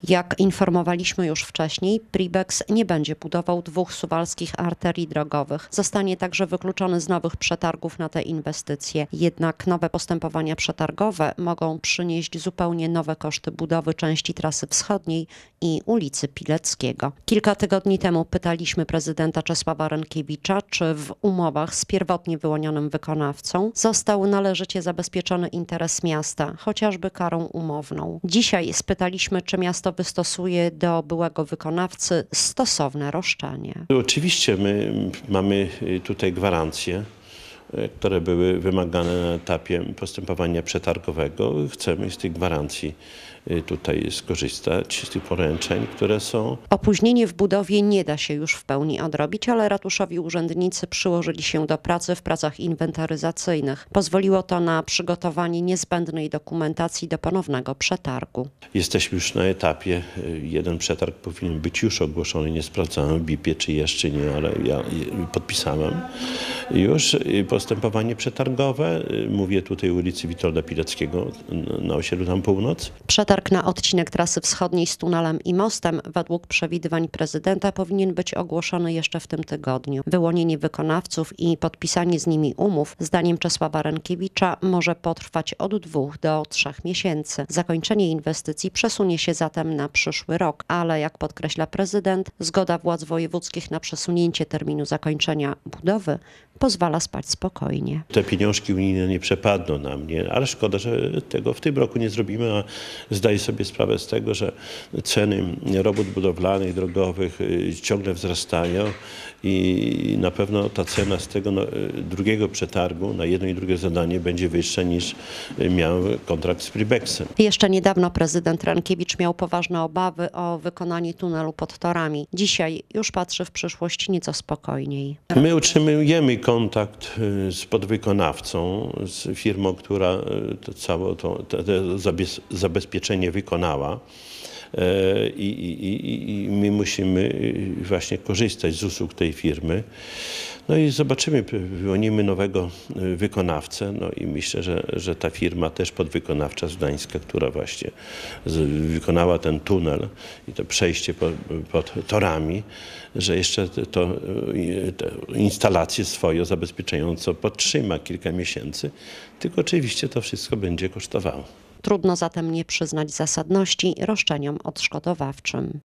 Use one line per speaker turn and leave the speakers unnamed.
Jak informowaliśmy już wcześniej, Pribex nie będzie budował 2 suwalskich arterii drogowych. Zostanie także wykluczony z nowych przetargów na te inwestycje. Jednak nowe postępowania przetargowe mogą przynieść zupełnie nowe koszty budowy części trasy wschodniej i ulicy Pileckiego. Kilka tygodni temu pytaliśmy prezydenta Czesława Rynkiewicza, czy w umowach z pierwotnie wyłonionym wykonawcą został należycie zabezpieczony interes miasta, chociażby karą umowną. Dzisiaj spytaliśmy, czy miasto wystosuje do byłego wykonawcy stosowne roszczenie.
Oczywiście my mamy tutaj gwarancje, które były wymagane na etapie postępowania przetargowego. Chcemy z tych gwarancji tutaj skorzystać, z tych poręczeń, które są.
Opóźnienie w budowie nie da się już w pełni odrobić, ale ratuszowi urzędnicy przyłożyli się do pracy w pracach inwentaryzacyjnych. Pozwoliło to na przygotowanie niezbędnej dokumentacji do ponownego przetargu.
Jesteśmy już na etapie, jeden przetarg powinien być już ogłoszony, nie sprawdzałem w BIP-ie, czy jeszcze nie, ale ja podpisałem już postępowanie przetargowe. Mówię tutaj o ulicy Witolda Pileckiego na osiedlu tam Północ.
Przetarg na odcinek trasy wschodniej z tunelem i mostem według przewidywań prezydenta powinien być ogłoszony jeszcze w tym tygodniu. Wyłonienie wykonawców i podpisanie z nimi umów, zdaniem Czesława Rynkiewicza, może potrwać od 2 do 3 miesięcy. Zakończenie inwestycji przesunie się zatem na przyszły rok, ale jak podkreśla prezydent, zgoda władz wojewódzkich na przesunięcie terminu zakończenia budowy pozwala spać spokojnie.
Te pieniążki unijne nie przepadną na mnie, ale szkoda, że tego w tym roku nie zrobimy, a zdaję sobie sprawę z tego, że ceny robót budowlanych, drogowych ciągle wzrastają i na pewno ta cena z tego drugiego przetargu na jedno i drugie zadanie będzie wyższa niż miał kontrakt z Pribexem.
Jeszcze niedawno prezydent Rynkiewicz miał poważne obawy o wykonanie tunelu pod torami. Dzisiaj już patrzy w przyszłość nieco spokojniej.
My utrzymujemy kontakt z podwykonawcą, z firmą, która całe to zabezpieczenie wykonała. I my musimy właśnie korzystać z usług tej firmy. No i zobaczymy, wyłonimy nowego wykonawcę, no i myślę, że ta firma też podwykonawcza z Gdańska, która właśnie wykonała ten tunel i to przejście pod torami, że jeszcze to instalację swoją zabezpieczającą podtrzyma kilka miesięcy, tylko oczywiście to wszystko będzie kosztowało.
Trudno zatem nie przyznać zasadności roszczeniom odszkodowawczym.